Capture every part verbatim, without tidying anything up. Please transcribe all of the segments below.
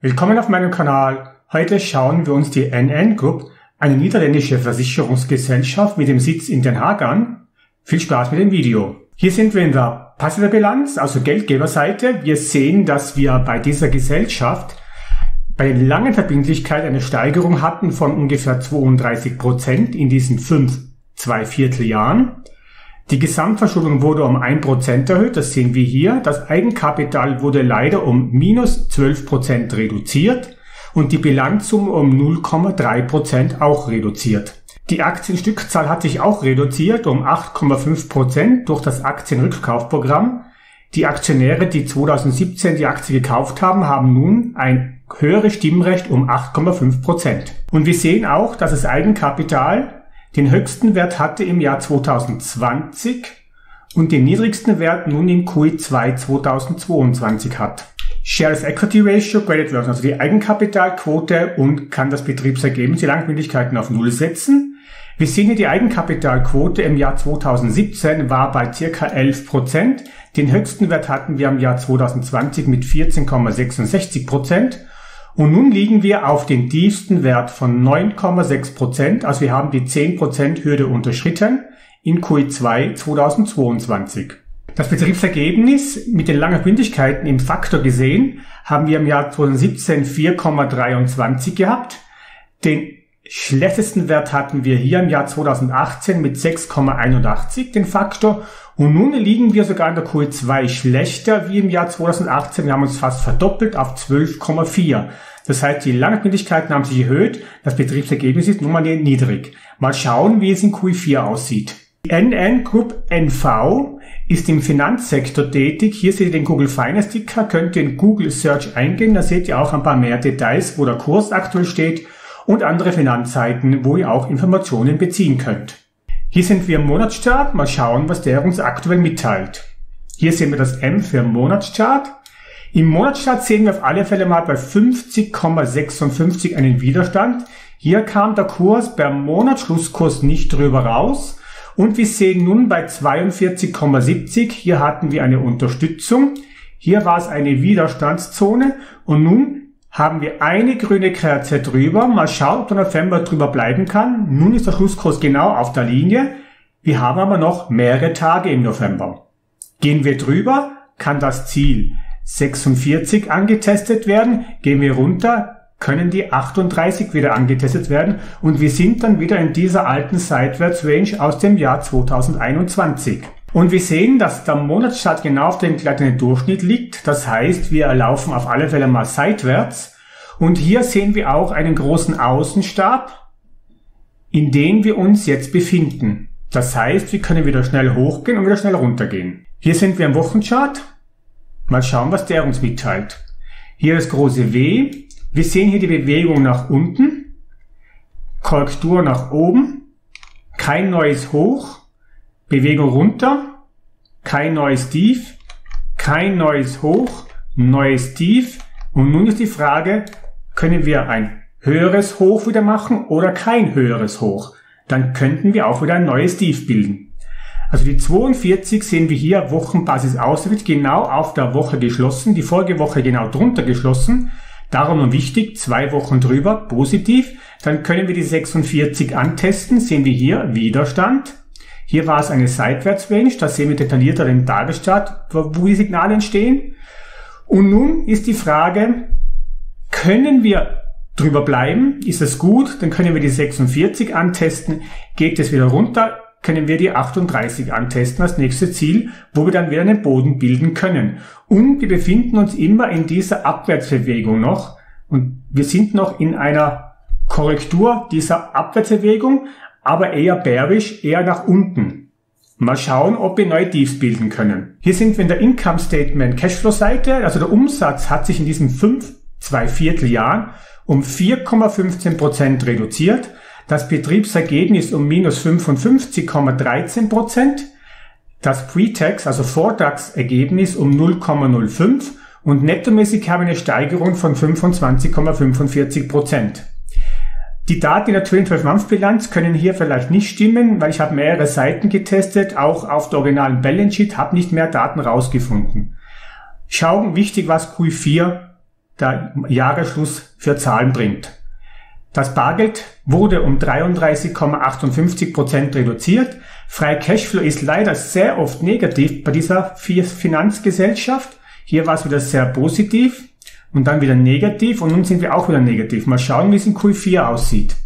Willkommen auf meinem Kanal. Heute schauen wir uns die N N Group, eine niederländische Versicherungsgesellschaft mit dem Sitz in Den Haag an. Viel Spaß mit dem Video. Hier sind wir in der Passivbilanz, also Geldgeberseite. Wir sehen, dass wir bei dieser Gesellschaft bei den langen Verbindlichkeiten eine Steigerung hatten von ungefähr zweiunddreißig Prozent in diesen fünf, zwei Vierteljahren. Die Gesamtverschuldung wurde um ein Prozent erhöht, das sehen wir hier. Das Eigenkapital wurde leider um minus zwölf Prozent reduziert und die Bilanzsumme um null Komma drei Prozent auch reduziert. Die Aktienstückzahl hat sich auch reduziert um acht Komma fünf Prozent durch das Aktienrückkaufprogramm. Die Aktionäre, die zweitausendsiebzehn die Aktie gekauft haben, haben nun ein höheres Stimmrecht um acht Komma fünf Prozent. Und wir sehen auch, dass das Eigenkapital den höchsten Wert hatte im Jahr zweitausendzwanzig und den niedrigsten Wert nun im Q I zwei zweitausendzweiundzwanzig hat. Shares Equity Ratio, Credit Version, also die Eigenkapitalquote, und kann das Betriebsergebnis, die Langfristigkeiten auf Null setzen. Wir sehen hier, die Eigenkapitalquote im Jahr zweitausendsiebzehn war bei ca. elf Prozent. Den höchsten Wert hatten wir im Jahr zweitausendzwanzig mit vierzehn Komma sechsundsechzig Prozent. Und nun liegen wir auf den tiefsten Wert von neun Komma sechs Prozent. Also wir haben die zehn Prozent Hürde unterschritten in Q I zwei zweitausendzweiundzwanzig. Das Betriebsergebnis mit den langen Verbindlichkeiten im Faktor gesehen haben wir im Jahr zweitausendsiebzehn vier Komma dreiundzwanzig gehabt. Den schlechtesten Wert hatten wir hier im Jahr zweitausendachtzehn mit sechs Komma einundachtzig, den Faktor. Und nun liegen wir sogar in der Q I zwei schlechter wie im Jahr zweitausendachtzehn. Wir haben uns fast verdoppelt auf zwölf Komma vier. Das heißt, die Langfristigkeiten haben sich erhöht. Das Betriebsergebnis ist nun mal niedrig. Mal schauen, wie es in Q I vier aussieht. Die N N Group N V ist im Finanzsektor tätig. Hier seht ihr den Google Finance Ticker. Könnt ihr in Google Search eingehen. Da seht ihr auch ein paar mehr Details, wo der Kurs aktuell steht und andere Finanzseiten, wo ihr auch Informationen beziehen könnt. Hier sind wir im Monatschart. Mal schauen, was der uns aktuell mitteilt. Hier sehen wir das M für Monatschart. Im Monatschart sehen wir auf alle Fälle mal bei fünfzig Komma sechsundfünfzig einen Widerstand. Hier kam der Kurs beim Monatsschlusskurs nicht drüber raus. Und wir sehen nun bei zweiundvierzig Komma siebzig, hier hatten wir eine Unterstützung. Hier war es eine Widerstandszone und nun haben wir eine grüne Kerze drüber. Mal schauen, ob der November drüber bleiben kann. Nun ist der Schlusskurs genau auf der Linie. Wir haben aber noch mehrere Tage im November. Gehen wir drüber, kann das Ziel sechsundvierzig angetestet werden. Gehen wir runter, können die achtunddreißig wieder angetestet werden. Und wir sind dann wieder in dieser alten Seitwärtsrange aus dem Jahr zweitausendeinundzwanzig. Und wir sehen, dass der Monatschart genau auf dem gleiten Durchschnitt liegt. Das heißt, wir laufen auf alle Fälle mal seitwärts. Und hier sehen wir auch einen großen Außenstab, in dem wir uns jetzt befinden. Das heißt, wir können wieder schnell hochgehen und wieder schnell runtergehen. Hier sind wir im Wochenchart. Mal schauen, was der uns mitteilt. Hier das große W. Wir sehen hier die Bewegung nach unten. Korrektur nach oben. Kein neues Hoch. Bewegung runter, kein neues Tief, kein neues Hoch, neues Tief. Und nun ist die Frage, können wir ein höheres Hoch wieder machen oder kein höheres Hoch? Dann könnten wir auch wieder ein neues Tief bilden. Also die zweiundvierzig sehen wir hier Wochenbasis ausgerichtet, genau auf der Woche geschlossen, die vorige Woche genau drunter geschlossen. Darum nur wichtig, zwei Wochen drüber, positiv. Dann können wir die sechsundvierzig antesten, sehen wir hier Widerstand. Hier war es eine Seitwärtsrange, da sehen wir detaillierter den Tagesstart, wo die Signale entstehen. Und nun ist die Frage, können wir drüber bleiben? Ist es gut? Dann können wir die sechsundvierzig antesten. Geht es wieder runter? Können wir die achtunddreißig antesten als nächstes Ziel, wo wir dann wieder einen Boden bilden können. Und wir befinden uns immer in dieser Abwärtsbewegung noch. Und wir sind noch in einer Korrektur dieser Abwärtsbewegung, aber eher bearish, eher nach unten. Mal schauen, ob wir neue Tiefs bilden können. Hier sind wir in der Income Statement Cashflow Seite. Also der Umsatz hat sich in diesen fünf, zwei Vierteljahren um vier Komma fünfzehn Prozent reduziert. Das Betriebsergebnis um minus fünfundfünfzig Komma dreizehn Prozent. Das Pre-Tax, also Vortax-Ergebnis um null Komma null fünf. Und nettomäßig haben wir eine Steigerung von fünfundzwanzig Komma fünfundvierzig Prozent. Die Daten in der zwölf-Month-Bilanz können hier vielleicht nicht stimmen, weil ich habe mehrere Seiten getestet, auch auf der originalen Balance Sheet, habe nicht mehr Daten rausgefunden. Schauen, wichtig, was Q vier der Jahresschluss für Zahlen bringt. Das Bargeld wurde um dreiunddreißig Komma achtundfünfzig Prozent reduziert. Freie Cashflow ist leider sehr oft negativ bei dieser Finanzgesellschaft. Hier war es wieder sehr positiv und dann wieder negativ und nun sind wir auch wieder negativ. Mal schauen, wie es in Q vier aussieht.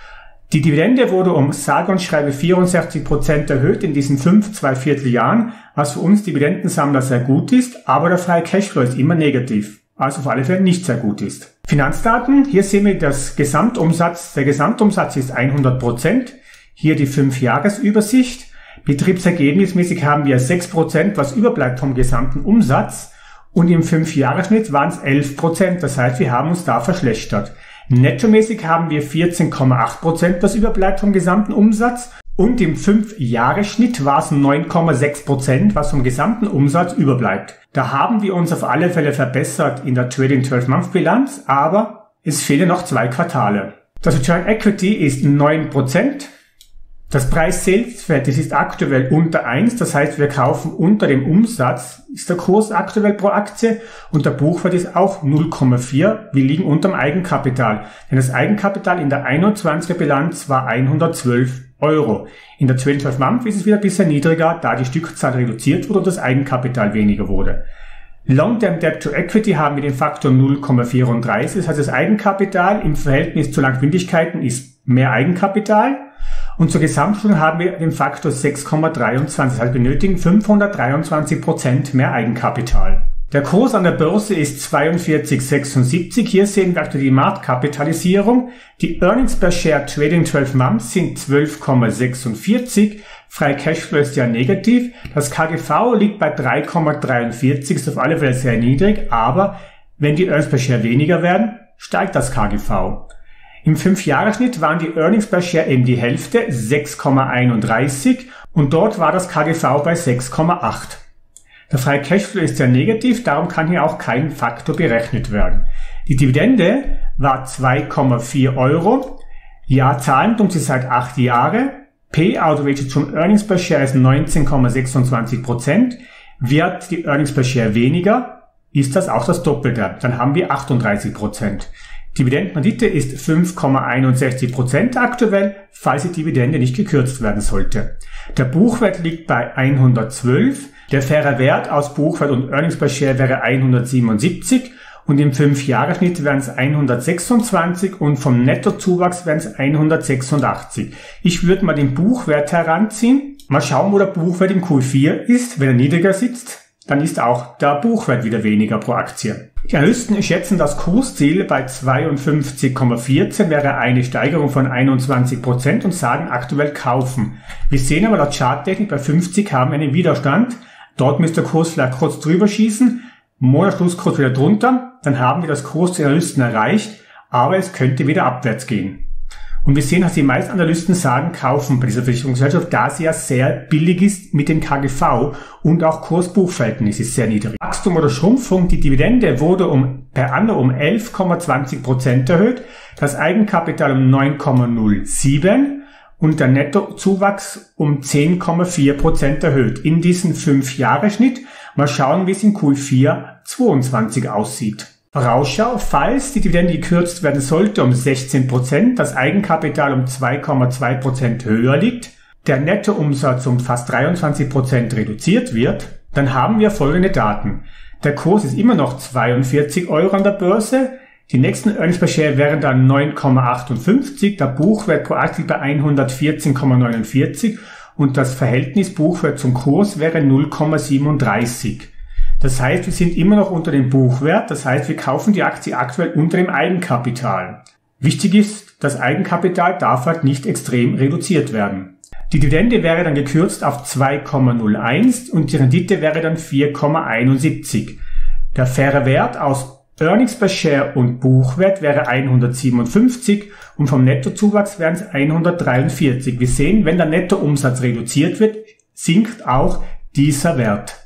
Die Dividende wurde um sage und schreibe vierundsechzig Prozent erhöht in diesen fünf, zwei Vierteljahren, was für uns Dividendensammler sehr gut ist, aber der freie Cashflow ist immer negativ, also auf alle Fälle nicht sehr gut ist. Finanzdaten, hier sehen wir das Gesamtumsatz. Der Gesamtumsatz ist hundert Prozent. Hier die fünf Jahresübersicht. Betriebsergebnismäßig haben wir sechs Prozent, was überbleibt vom gesamten Umsatz. Und im fünf Jahresschnitt waren es elf Prozent. Das heißt, wir haben uns da verschlechtert. Nettomäßig haben wir vierzehn Komma acht Prozent, was überbleibt vom gesamten Umsatz. Und im fünf Jahresschnitt war es neun Komma sechs Prozent, was vom gesamten Umsatz überbleibt. Da haben wir uns auf alle Fälle verbessert in der Trading zwölf Month Bilanz, aber es fehlen noch zwei Quartale. Das Return Equity ist neun Prozent. Das Preis-Sales-Verhältnis ist aktuell unter eins, das heißt, wir kaufen unter dem Umsatz, ist der Kurs aktuell pro Aktie und der Buchwert ist auch null Komma vier. Wir liegen unterm Eigenkapital, denn das Eigenkapital in der einundzwanziger Bilanz war hundertzwölf Euro. In der Trading zwölf Month ist es wieder ein bisschen niedriger, da die Stückzahl reduziert wurde und das Eigenkapital weniger wurde. Long-Term Debt to Equity haben wir den Faktor null Komma vierunddreißig, das heißt, das Eigenkapital im Verhältnis zu Langwindigkeiten ist mehr Eigenkapital. Und zur Gesamtschulung haben wir den Faktor sechs Komma dreiundzwanzig, das heißt, wir benötigen fünfhundertdreiundzwanzig Prozent mehr Eigenkapital. Der Kurs an der Börse ist zweiundvierzig Komma sechsundsiebzig. Hier sehen wir aktuell die Marktkapitalisierung. Die Earnings per Share Trading zwölf Months sind zwölf Komma sechsundvierzig. Freie Cashflow ist ja negativ. Das K G V liegt bei drei Komma dreiundvierzig, ist auf alle Fälle sehr niedrig, aber wenn die Earnings per Share weniger werden, steigt das K G V. Im fünf Jahresschnitt waren die Earnings per Share eben die Hälfte, sechs Komma einunddreißig, und dort war das K G V bei sechs Komma acht. Der freie Cashflow ist sehr negativ, darum kann hier auch kein Faktor berechnet werden. Die Dividende war zwei Komma vier Euro. Ja, zahlend um sie seit acht Jahre. Payout-Ratio zum Earnings per Share ist neunzehn Komma sechsundzwanzig Prozent. Wird die Earnings per Share weniger, ist das auch das Doppelte. Dann haben wir achtunddreißig Prozent. Dividendenrendite ist fünf Komma einundsechzig Prozent aktuell, falls die Dividende nicht gekürzt werden sollte. Der Buchwert liegt bei hundertzwölf. Der faire Wert aus Buchwert und Earnings per Share wäre hundertsiebenundsiebzig und im fünf Jahresschnitt wären es hundertsechsundzwanzig und vom Nettozuwachs wären es hundertsechsundachtzig. Ich würde mal den Buchwert heranziehen. Mal schauen, wo der Buchwert im Q vier ist. Wenn er niedriger sitzt, dann ist auch der Buchwert wieder weniger pro Aktie. Die Analysten schätzen das Kursziel bei zweiundfünfzig Komma vierzehn, wäre eine Steigerung von einundzwanzig Prozent und sagen aktuell kaufen. Wir sehen aber laut Charttechnik bei fünfzig haben wir einen Widerstand. Dort müsste der Kurs vielleicht kurz drüber schießen, Monatsschlusskurs wieder drunter, dann haben wir das Kursziel der Analysten erreicht, aber es könnte wieder abwärts gehen. Und wir sehen, dass die meisten Analysten sagen, kaufen bei dieser Versicherungsgesellschaft, da sie ja sehr billig ist mit dem K G V und auch Kurs-Buch-Verhältnis ist sehr niedrig. Wachstum oder Schrumpfung, die Dividende wurde um, per anno um elf Komma zwanzig Prozent erhöht, das Eigenkapital um neun Komma null sieben und der Nettozuwachs um zehn Komma vier Prozent erhöht. In diesem fünf Jahre Schnitt. Mal schauen, wie es in Q vier zweiundzwanzig aussieht. Vorausschau, falls die Dividende gekürzt werden sollte um sechzehn Prozent, das Eigenkapital um zwei Komma zwei Prozent höher liegt, der Nettoumsatz um fast dreiundzwanzig Prozent reduziert wird, dann haben wir folgende Daten. Der Kurs ist immer noch zweiundvierzig Euro an der Börse, die nächsten Earnings per Share wären dann neun Komma achtundfünfzig, der Buchwert pro Aktie bei hundertvierzehn Komma neunundvierzig und das Verhältnis Buchwert zum Kurs wäre null Komma siebenunddreißig. Das heißt, wir sind immer noch unter dem Buchwert, das heißt, wir kaufen die Aktie aktuell unter dem Eigenkapital. Wichtig ist, das Eigenkapital darf halt nicht extrem reduziert werden. Die Dividende wäre dann gekürzt auf zwei Komma null eins und die Rendite wäre dann vier Komma einundsiebzig. Der faire Wert aus Earnings per Share und Buchwert wäre hundertsiebenundfünfzig und vom Nettozuwachs wären es hundertdreiundvierzig. Wir sehen, wenn der Nettoumsatz reduziert wird, sinkt auch dieser Wert.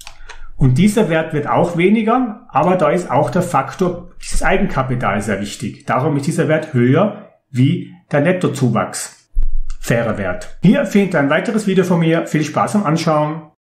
Und dieser Wert wird auch weniger, aber da ist auch der Faktor dieses Eigenkapital sehr wichtig. Darum ist dieser Wert höher wie der Nettozuwachs. Fairer Wert. Hier findet ihr ein weiteres Video von mir. Viel Spaß am Anschauen.